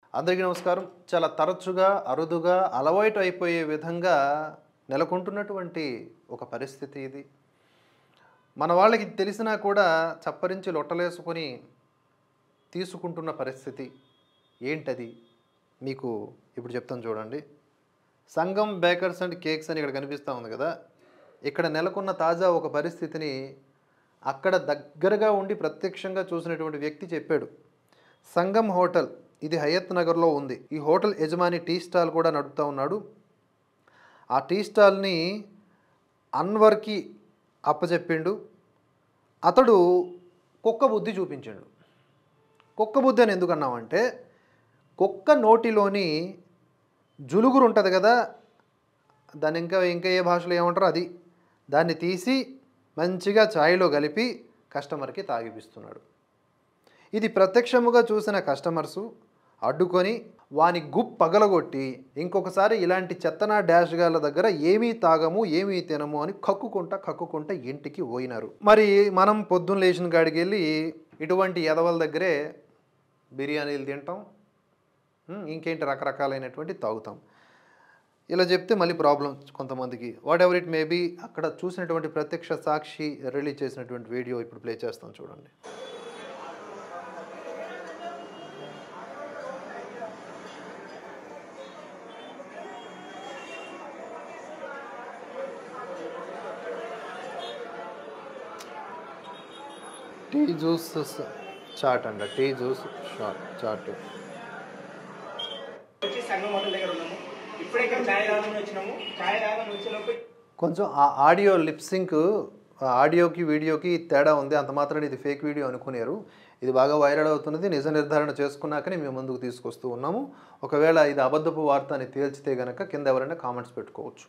అందరికీ నమస్కారం. చాలా తరచుగా, అరుదుగా, అలవాటు అయిపోయే విధంగా నెలకొంటున్నటువంటి ఒక పరిస్థితి ఇది. మన వాళ్ళకి తెలిసినా కూడా చప్పరించి లొట్టలేసుకొని తీసుకుంటున్న పరిస్థితి. ఏంటది? మీకు ఇప్పుడు చెప్తాను చూడండి. సంగం బేకర్స్ అండ్ కేక్స్ అని ఇక్కడ కనిపిస్తూ ఉంది కదా! ఇక్కడ నెలకొన్న తాజా ఒక పరిస్థితిని అక్కడ దగ్గరగా ఉండి ప్రత్యక్షంగా చూసినటువంటి వ్యక్తి చెప్పాడు. సంగం హోటల్ ఇది హయత్ నగర్లో ఉంది. ఈ హోటల్ యజమాని టీ స్టాల్ కూడా నడుపుతూ ఉన్నాడు. ఆ టీ స్టాల్ని అన్వర్కి అప్పచెప్పిండు. అతడు కుక్క బుద్ధి చూపించాడు. కుక్క బుద్ధి అని ఎందుకు అన్నామంటే, కుక్క నోటిలోని జులుగురు ఉంటుంది కదా, దాన్ని ఇంకా ఏ భాషలో ఏమంటారో అది, దాన్ని తీసి మంచిగా ఛాయ్లో కలిపి కస్టమర్కి తాగిపిస్తున్నాడు. ఇది ప్రత్యక్షముగా చూసిన కస్టమర్సు అడ్డుకొని వాని పగలగొట్టి ఇంకొకసారి ఇలాంటి చెత్తన డాష్ గాళ్ళ దగ్గర ఏమీ తాగము ఏమీ తినము అని కక్కుకుంటా ఇంటికి పోయినారు. మరి మనం పొద్దున్న లేచిన కాడికి వెళ్ళి ఇటువంటి ఎదవల దగ్గరే బిర్యానీలు తింటాం, ఇంకేంటి రకరకాలైనటువంటి తాగుతాం. ఇలా చెప్తే మళ్ళీ ప్రాబ్లం కొంతమందికి. Whatever it may be. అక్కడ చూసినటువంటి ప్రత్యక్ష సాక్షి రిలీజ్ చేసినటువంటి వీడియో ఇప్పుడు ప్లే చేస్తాం చూడండి. టీ జ్యూస్ చాట్ అంట, టీ జ్యూస్ చాట్. కొంచెం ఆ ఆడియో లిప్సింక్, ఆడియోకి వీడియోకి తేడా ఉంది. అంత మాత్రం ఇది ఫేక్ వీడియో అనుకునేరు. ఇది బాగా వైరల్ అవుతున్నది. నిజ నిర్ధారణ చేసుకున్నాకనే మేము ముందుకు తీసుకొస్తూ ఉన్నాము. ఒకవేళ ఇది అబద్ధపు వార్త అని తేల్చితే గనక కింద ఎవరైనా కామెంట్స్ పెట్టుకోవచ్చు.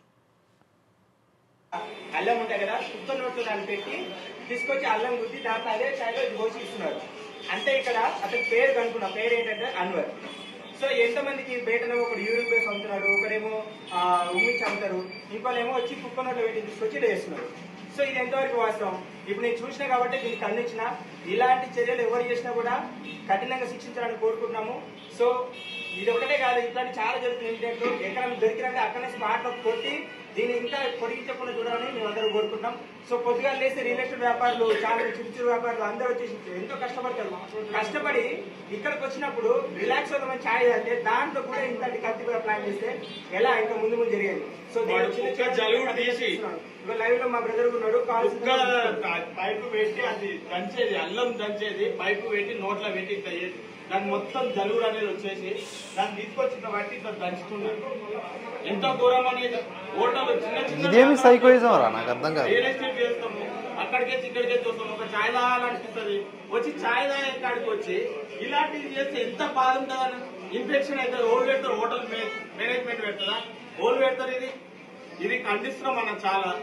అల్లం ఉంటాయి కదా, కుక్క నోట్లో దాన్ని పెట్టి తీసుకొచ్చి అల్లం గుద్ది దాంట్లో అదే ఛాయ్లో ఇది పోసి ఇస్తున్నారు. అంటే ఇక్కడ అతని పేరు కనుక్కున్నా, పేరు ఏంటంటే అన్వర్. సో ఎంతమందికి బయటనే ఒకడు యూరిన్ బేస్ అమ్ముతున్నాడు, ఒకడేమో ఉమ్మించి అమ్ముతారు, ఇంకోళ్ళేమో వచ్చి కుక్క నోట్లో పెట్టి తీసుకొచ్చి ఇలా చేస్తున్నారు. సో ఇది ఎంతవరకు వాస్తవం? ఇప్పుడు నేను చూసినా కాబట్టి దీనికి ఖండించిన, ఇలాంటి చర్యలు ఎవరు చేసినా కూడా కఠినంగా శిక్షించాలని కోరుకుంటున్నాము. సో ఇది ఒకటే కాదు, ఇట్లాంటి చాలా జరుగుతుంది. ఏంటంటే ఎక్కడ దొరికినంటే అక్కడనే స్పాట్లో కొట్టి దీన్ని ఇంకా పొడిగించకుండా చూడాలని మేము అందరూ కోరుకుంటాం. సో పొద్దుగా లేసి రియల్ ఎస్టేట్ వ్యాపారులు, చాలా చిరు వ్యాపారులు అందరూ వచ్చేసి ఎంతో కష్టపడతారు. కష్టపడి ఇక్కడికి వచ్చినప్పుడు రిలాక్స్ అవుతామని ఛాయ్ అంటే దాంట్లో కూడా ఇంత కత్తి కూడా ప్లాన్ చేస్తే ఎలా ఇంకా ముందు జరిగేది. సో లైవ్ లో మా బ్రదర్ ఉన్నాడు, పైపు పెట్టి అది దంచేది, అల్లం దంచేది, పైపు పెట్టి నోట్లో పెట్టి ఇట్లా చేసి దాన్ని మొత్తం జలుబు అనేది వచ్చేసి దాన్ని తీసుకొచ్చి ఇట్లా బట్టి ఇట్లా దంచుకున్నాడు. ఎంతో దూరం అనేది హోటల్ ఇదేమి సైకోయిజం రా, నాకు అర్థం కాదు. రియల్ ఎస్టేట్ చేస్తాము, అక్కడికేసి ఇక్కడికేసి వస్తాము, ఒక ఛాయ్ తాగాలనిపిస్తుంది, వచ్చి ఛాయ్ తాగే కాడికి వచ్చి ఇలాంటివి చేస్తే ఎంత బాధ ఉంటుందని. ఇన్ఫెక్షన్ అయితే ఓళ్ళు పెడతారు, హోటల్ మేనేజ్మెంట్ పెడతారా, ఓళ్ళు పెడతారు. ఇది ఖండిస్తున్నాం మనం చాలా.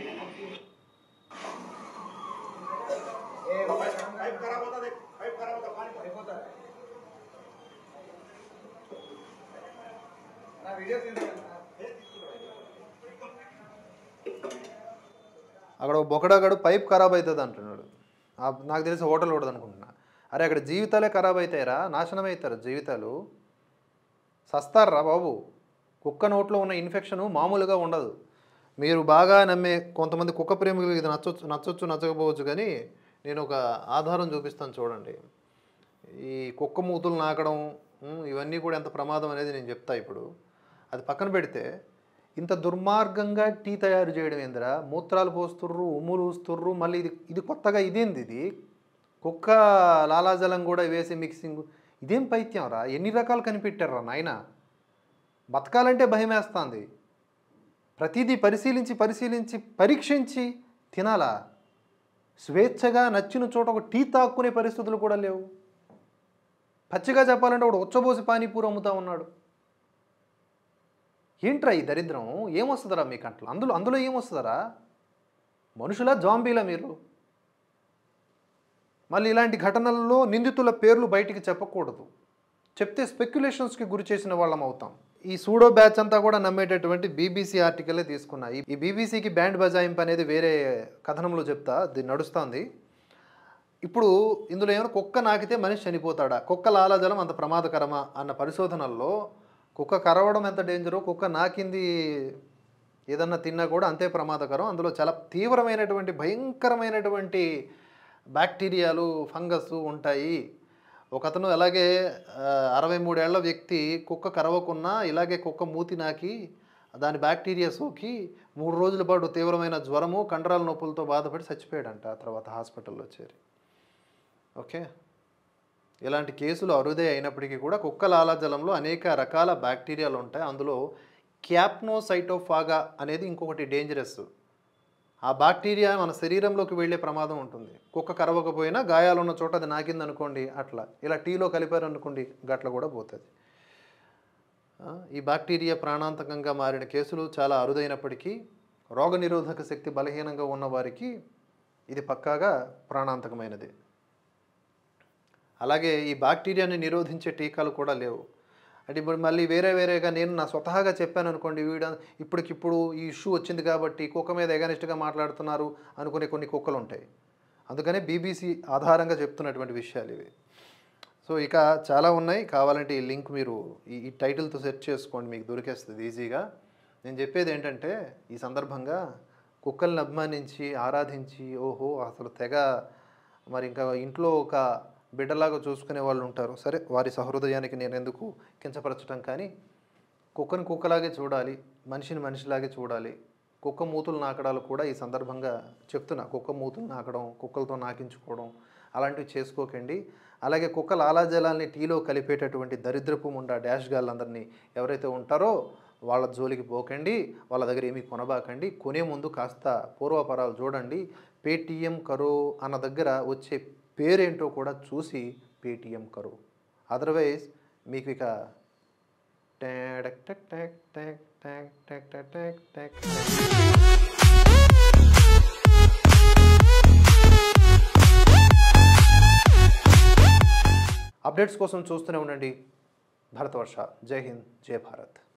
అక్కడ బొకడాగాడు పైప్ ఖరాబ్ అవుతుంది అంటున్నాడు. నాకు తెలిసి హోటల్ కూడా అనుకుంటున్నా. అరే అక్కడ జీవితాలే ఖరాబ్ అవుతాయిరా, నాశనం అవుతారు జీవితాలు, సస్తారా బాబు. కుక్క నోట్లో ఉన్న ఇన్ఫెక్షను మామూలుగా ఉండదు. మీరు బాగా నమ్మే కొంతమంది కుక్క ప్రేమికులు ఇది నచ్చొచ్చు నచ్చకపోవచ్చు, కానీ నేను ఒక ఆధారం చూపిస్తాను చూడండి. ఈ కుక్క మూతులు నాకడం ఇవన్నీ కూడా ఎంత ప్రమాదం అనేది నేను చెప్తా. ఇప్పుడు అది పక్కన పెడితే ఇంత దుర్మార్గంగా టీ తయారు చేయడం ఏందిరా? మూత్రాలు పోస్తుర్రు, ఉమ్ములు ఊస్తుర్రు, మళ్ళీ ఇది కొత్తగా ఇదేంది? ఇది కుక్క లాలాజలం కూడా వేసి మిక్సింగ్, ఇదేం పైత్యం రా? ఎన్ని రకాలు కనిపెట్టారా నాయన? బతకాలంటే భయం వేస్తుంది. ప్రతిదీ పరిశీలించి పరీక్షించి తినాలా? స్వేచ్ఛగా నచ్చిన చోట ఒక టీ తాక్కునే పరిస్థితులు కూడా లేవు. పచ్చిగా చెప్పాలంటే ఒకడు ఉచ్చబోసి పానీపూరి అమ్ముతా ఉన్నాడు. ఏంట్రా ఈ దరిద్రం? ఏమొస్తుందరా మీ కంట్లో? అందులో ఏమొస్తుందరా? మనుషుల జాంబీలా మీరు? మళ్ళీ ఇలాంటి ఘటనల్లో నిందితుల పేర్లు బయటికి చెప్పకూడదు. చెప్తే స్పెక్యులేషన్స్కి గురి చేసిన వాళ్ళం అవుతాం. ఈ సూడో బ్యాచ్ అంతా కూడా నమ్మేటటువంటి బీబీసీ ఆర్టికలే తీసుకున్నా. ఈ బీబీసీకి బ్యాండ్ బజాయింపు అనేది వేరే కథనంలో చెప్తా, ఇది నడుస్తుంది. ఇప్పుడు ఇందులో ఏమైనా కుక్క నాకితే మనిషి చనిపోతాడా, కుక్క లాలాజలం అంత ప్రమాదకరమా అన్న పరిశోధనల్లో కుక్క కరవడం ఎంత డేంజరో, కుక్క నాకింది ఏదన్నా తిన్నా కూడా అంతే ప్రమాదకరం. అందులో చాలా తీవ్రమైనటువంటి భయంకరమైనటువంటి బ్యాక్టీరియాలు ఫంగస్ ఉంటాయి. ఒకతను అలాగే 63 ఏళ్ల వ్యక్తి కుక్క కరవకున్నా ఇలాగే కుక్క మూతి నాకి దాని బ్యాక్టీరియా సోకి 3 రోజుల పాటు తీవ్రమైన జ్వరము కండరాల నొప్పులతో బాధపడి చచ్చిపోయాడంట తర్వాత హాస్పిటల్లో చేరి. ఓకే, ఇలాంటి కేసులు అరుదే అయినప్పటికీ కూడా కుక్క లాలాజలంలో అనేక రకాల బ్యాక్టీరియాలు ఉంటాయి. అందులో క్యాప్నోసైటోఫాగా అనేది ఇంకొకటి డేంజరస్. ఆ బ్యాక్టీరియా మన శరీరంలోకి వెళ్ళే ప్రమాదం ఉంటుంది. కుక్క కరవకపోయినా గాయాలు ఉన్న చోట అది నాకిందనుకోండి, అట్లా ఇలా టీలో కలిపారనుకోండి గట్ల కూడా పోతుంది. ఈ బ్యాక్టీరియా ప్రాణాంతకంగా మారిన కేసులు చాలా అరుదైనప్పటికీ రోగనిరోధక శక్తి బలహీనంగా ఉన్న వారికి ఇది పక్కాగా ప్రాణాంతకమైనది. అలాగే ఈ బ్యాక్టీరియాని నిరోధించే టీకాలు కూడా లేవు. అంటే ఇప్పుడు మళ్ళీ వేరేగా నేను నా స్వతహాగా చెప్పాను అనుకోండి, ఇప్పటికిప్పుడు ఈ ఇష్యూ వచ్చింది కాబట్టి కుక్క మీద ఎగనిస్ట్గా మాట్లాడుతున్నారు అనుకునే కొన్ని కుక్కలు ఉంటాయి. అందుకనే బీబీసీ ఆధారంగా చెప్తున్నటువంటి విషయాలు ఇవి. సో ఇక చాలా ఉన్నాయి, కావాలంటే ఈ లింక్ మీరు ఈ టైటిల్తో సెర్చ్ చేసుకోండి, మీకు దొరికేస్తుంది ఈజీగా. నేను చెప్పేది ఏంటంటే ఈ సందర్భంగా కుక్కల్ని అభిమానించి ఆరాధించి ఓహో అసలు తెగ మరి ఇంకా ఇంట్లో ఒక బిడ్డలాగా చూసుకునే వాళ్ళు ఉంటారు. సరే, వారి సహృదయానికి నేను ఎందుకు కించపరచడం, కానీ కుక్కని కుక్కలాగే చూడాలి, మనిషిని మనిషిలాగే చూడాలి. కుక్క మూతులు నాకడాలు కూడా ఈ సందర్భంగా చెప్తున్నా. కుక్క మూతులు నాకడం, కుక్కలతో నాకించుకోవడం అలాంటివి చేసుకోకండి. అలాగే కుక్క లాలాజలాల్ని టీలో కలిపేటటువంటి దరిద్రపు ముండా డాష్ గాళ్ళందరినీ ఎవరైతే ఉంటారో వాళ్ళ జోలికి పోకండి, వాళ్ళ దగ్గర ఏమీ కొనబాకండి. కొనే ముందు కాస్త పూర్వపరాలు చూడండి. పేటీఎం కరో అన్న దగ్గర వచ్చే పేరేంటో కూడా చూసి పేటీఎం కరో. అదర్వైజ్ మీకు ఇక టక్ టక్ టక్ టక్ టక్ టక్ టక్ టక్. అప్డేట్స్ కోసం చూస్తూనే ఉండండి భారతవర్ష. జై హింద్, జై భారత్.